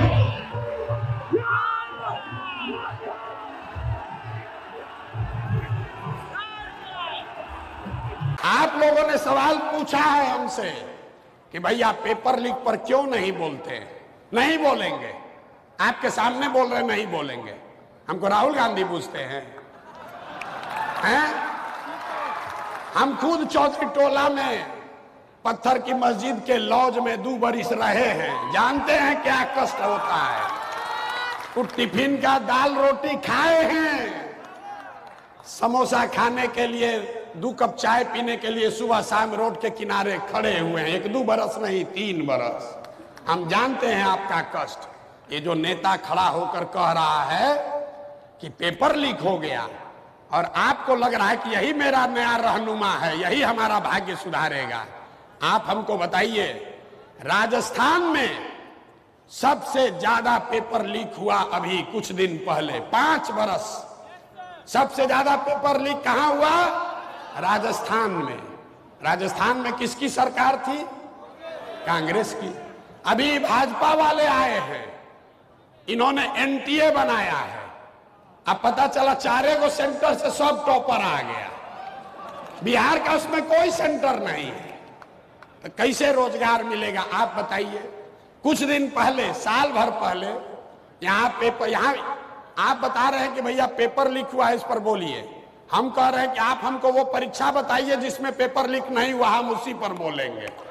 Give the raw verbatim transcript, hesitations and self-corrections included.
आप लोगों ने सवाल पूछा है हमसे कि भैया पेपर लीक पर क्यों नहीं बोलते। नहीं बोलेंगे, आपके सामने बोल रहे नहीं बोलेंगे। हमको राहुल गांधी पूछते हैं, हैं? हम खुद चौधरी टोला में पत्थर की मस्जिद के लॉज में दो बरिस रहे हैं, जानते हैं क्या कष्ट होता है। कुछ टिफिन का दाल रोटी खाए हैं, समोसा खाने के लिए, दो कप चाय पीने के लिए सुबह शाम रोड के किनारे खड़े हुए हैं। एक दो बरस नहीं, तीन बरस। हम जानते हैं आपका कष्ट। ये जो नेता खड़ा होकर कह रहा है कि पेपर लीक हो गया और आपको लग रहा है कि यही मेरा नया रहनुमा है, यही हमारा भाग्य सुधारेगा। आप हमको बताइए, राजस्थान में सबसे ज्यादा पेपर लीक हुआ अभी कुछ दिन पहले, पांच बरस सबसे ज्यादा पेपर लीक कहां हुआ? राजस्थान में। राजस्थान में किसकी सरकार थी? कांग्रेस की। अभी भाजपा वाले आए हैं, इन्होंने एनटीए बनाया है। अब पता चला चारे को सेंटर से सब टॉपर आ गया। बिहार का उसमें कोई सेंटर नहीं है, तो कैसे रोजगार मिलेगा आप बताइए। कुछ दिन पहले, साल भर पहले, यहाँ पेपर, यहाँ आप बता रहे हैं कि भैया पेपर लीक हुआ है, इस पर बोलिए। हम कह रहे हैं कि आप हमको वो परीक्षा बताइए जिसमें पेपर लीक नहीं हुआ, हम उसी पर बोलेंगे।